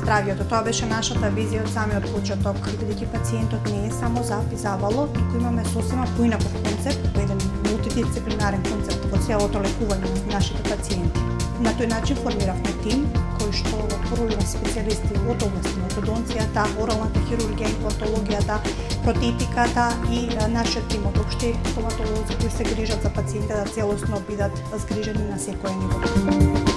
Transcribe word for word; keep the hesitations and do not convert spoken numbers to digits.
здравјето. Тоа беше нашата визија од самиот почеток, бидејќи пациентот не е само запизавало, туку имаме сосема поинаков концепт, еден мултидисциплинарен концепт во целото лекување на нашите пациенти. На тој начин формиравме тим кој што породува специјалисти од област на ортодонцијата, оралната хирургија, имплантологијата, протетиката и нашиот тим од општи стоматолози кои се грижат за пациентите да целосно бидат згрижени на секој ниво.